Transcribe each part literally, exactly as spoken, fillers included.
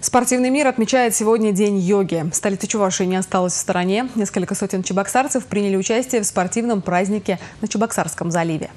Спортивный мир отмечает сегодня День йоги. Столица Чувашии не осталась в стороне. Несколько сотен чебоксарцев приняли участие в спортивном празднике на Чебоксарском заливе.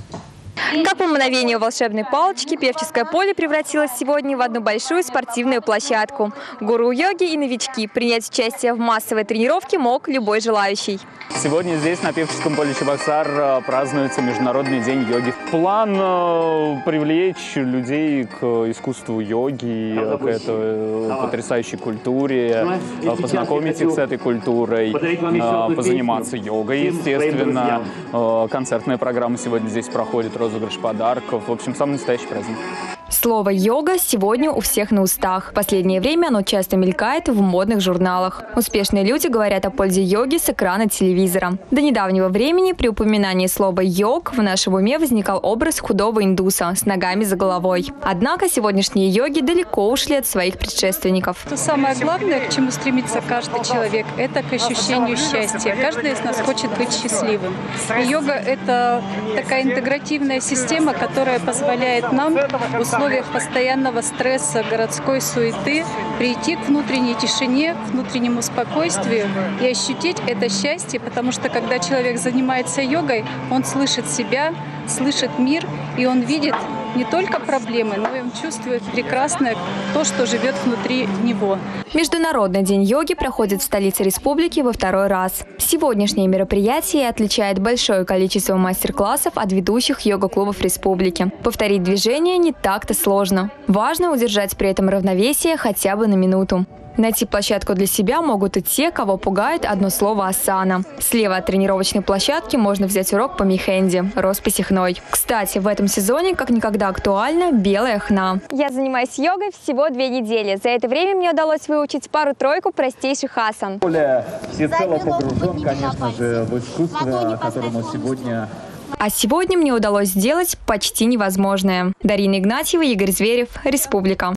Как по мгновению волшебной палочки, певческое поле превратилось сегодня в одну большую спортивную площадку. Гуру йоги и новички. Принять участие в массовой тренировке мог любой желающий. Сегодня здесь, на певческом поле Чебоксар, празднуется Международный день йоги. План э, привлечь людей к искусству йоги, к этой потрясающей культуре, познакомить их с этой культурой, э, позаниматься йогой, естественно. Э, концертная программа сегодня здесь проходит, розыгрыш подарков. В общем, самый настоящий праздник. Слово «йога» сегодня у всех на устах. В последнее время оно часто мелькает в модных журналах. Успешные люди говорят о пользе йоги с экрана телевизора. До недавнего времени при упоминании слова «йог» в нашем уме возникал образ худого индуса с ногами за головой. Однако сегодняшние йоги далеко ушли от своих предшественников. То самое главное, к чему стремится каждый человек, это к ощущению счастья. Каждый из нас хочет быть счастливым. И йога – это такая интегративная система, которая позволяет нам в условиях постоянного стресса, городской суеты прийти к внутренней тишине, к внутреннему спокойствию и ощутить это счастье, потому что когда человек занимается йогой, он слышит себя, слышит мир, и он видит не только проблемы, но и он чувствует прекрасное то, что живет внутри него. Международный день йоги проходит в столице республики во второй раз. Сегодняшнее мероприятие отличает большое количество мастер-классов от ведущих йога-клубов республики. Повторить движение не так-то сложно. Важно удержать при этом равновесие хотя бы на минуту. Найти площадку для себя могут и те, кого пугает одно слово «асана». Слева от тренировочной площадки можно взять урок по михенди – росписи хной. Кстати, в этом сезоне как никогда актуальна белая хна. Я занимаюсь йогой всего две недели. За это время мне удалось выучить пару-тройку простейших асан. Оля всецело погружен, конечно же, в искусство, которому сегодня... А сегодня мне удалось сделать почти невозможное. Дарина Игнатьева, Игорь Зверев, Республика.